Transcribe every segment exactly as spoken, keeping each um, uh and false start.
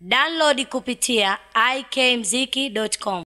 Download kupitia i k mziki dot com.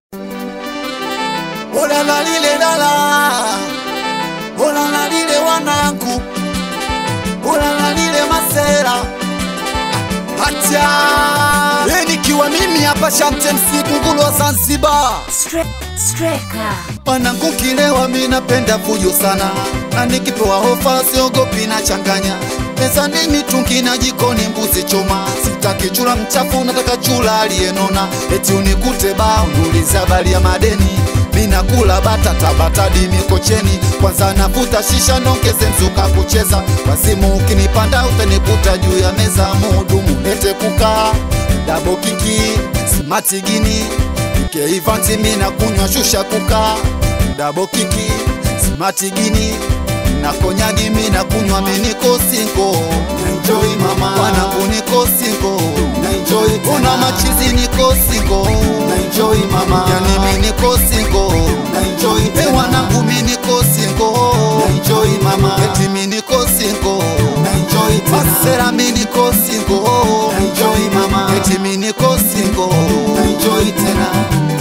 Ola la lile dala, ola la lile wanangu, ola la lile masera. Hacha Eni kiwa mimi hapa Shamte msikungulu wa Zanzibar. Streka Wanangu kilewa mimi napenda fujo sana, na nikipewa hofa siogopi na changanya. Pesa ni mitungi na jikoni mbuzi choma. Sitaki chula mchafu nataka chula aliyenona. Eti unikute ba unuliza bali ya madeni. Mina kula batata batadi mikocheni. Kwanza navuta shisha nongeze mzuka kucheza. Kwa simu ukinipanda utanikuta juu ya meza. Muhudumu lete kukaa double kiki smart gini Ike ivanti mina kunywa shusha kukaa double kiki smart gini na konyagi mina kunywa miniko sinko. Enjoy mama wanangu niko sinko. Enjoy una machizi niko sinko. Enjoy mama yani mimi niko sinko. Enjoy hey wanangu mimi niko sinko. Enjoy mama eti mimi niko sinko. Enjoy pasera mimi niko sinko. Enjoy mama eti mimi niko sinko. Enjoy tena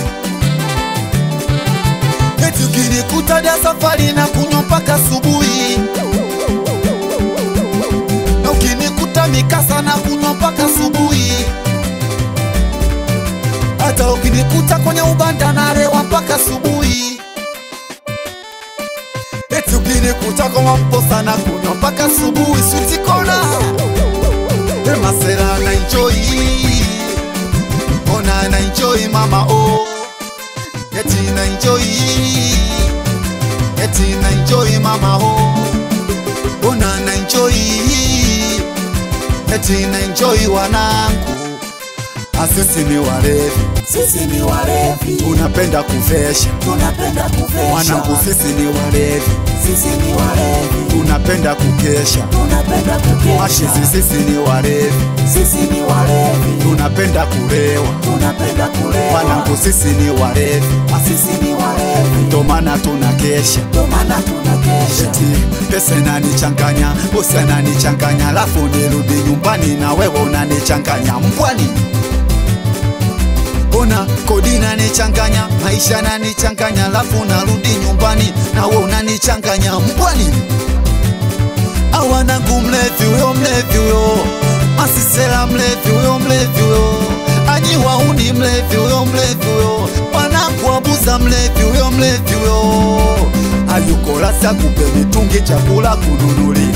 eti ukinikuta dia safari na kunywa mpaka asubuhi. Na ukinikuta mikasa na kunywa mpaka asubuhi. Hata ukinikuta kwenye ubanda na rewa mpaka asubuhi. Eti ukinikuta kwa mposa na kunywa mpaka asubuhi. Sweet kona Ema sera na enjoy. Ona na enjoy mama oh. Eti na enjoy. Eti na enjoy mama ho. Ona na enjoy. Eti na enjoy wanangu. Asisi ni walevi. Sisi ni walevi. Unapenda kuvesha. Tunapenda kuvesha. Wanangu sisi ni walevi. Sisi ni walevi. Tunapenda kukesha. Tunapenda kukesha. Mashizi sisi ni walevi. Sisi ni walevi. Tunapenda kulewa. Tunapenda kulewa. Wanangu sisi ni walevi. Sisi ni walevi. Ndo maana tunakesha. Ndo maana tunakesha. Eti pesa inanichanganya, bosi ananichanganya, alafu nirudi nyumbani na wewe unanichanganya mbwani. Ona kodi inanichanganya, maisha inanichanganya, alafu narudi nyumbani na wewe unanichanganya mbwani. Awanangu mlevi huyo mlevi huyo, masisela mlevi huyo mlevi huyo, ajiwa uni mlevi huyo mlevi huyo, wanangu abuza mlevi huyo mlevi huyo. Ayuko lasa kupe mitungi chakula kununuli.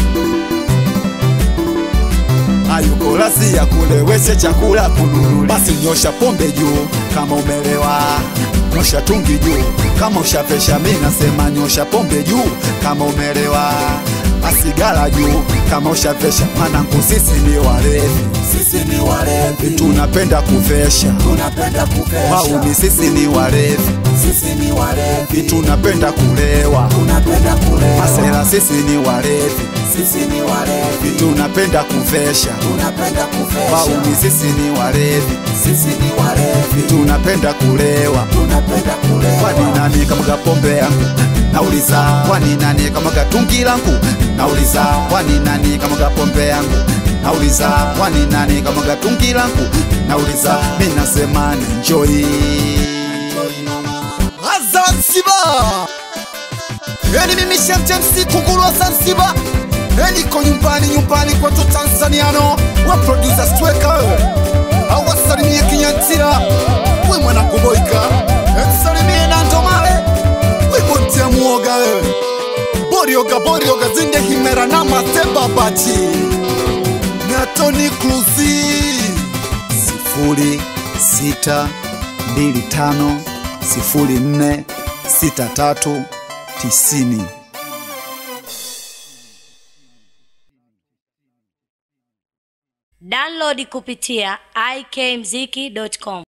Ayuko lasi ya kuleweshe chakula kununuli. Basi nyosha pombe juu kama umelewa. Nyosha tungi juu kama ushapesha. Mimi nasema nyosha pombe juu kama umelewa. Asigala juu kama ushapesha. Manangu sisi ni walevi. Sisi ni walevi. Tunapenda kuvesha. Tunapenda kuvesha. Wauni sisi ni walevi. Sisi ni walevi. Tunapenda kulewa. Tunapenda kulewa. Masela sisi ni walevi. Sisi ni walevi. Tunapenda kuvesha. Tunapenda kuvesha. Wauni sisi ni walevi. Sisi ni walevi. Tunapenda kulewa. Tunapenda kulewa. Kwani nani kama pombe yangu? Nauliza. Kwani nani kama tungi langu? Nauliza. Kwani nani kama pombe yangu? Nauliza. Kwani nani kama tungi langu? Nauliza. Mimi nasema enjoy. Zanzibar. Eni mimi Shamte msikungulu wa Zanzibar. Eni ko nyumbani nyumbani kwa tu Tanzaniano. Wa producer Streka. Awasalimie Kinyantira. We mwana kuboika. Ensalimie na ndomale. We bontia muoga. Borioga borioga zinde himera na matemba bachi. Na Tony Kluzi. Sifuri sita mbili tano sifuri nne sita tatu tisini. Download kupitia i k mziki dot com.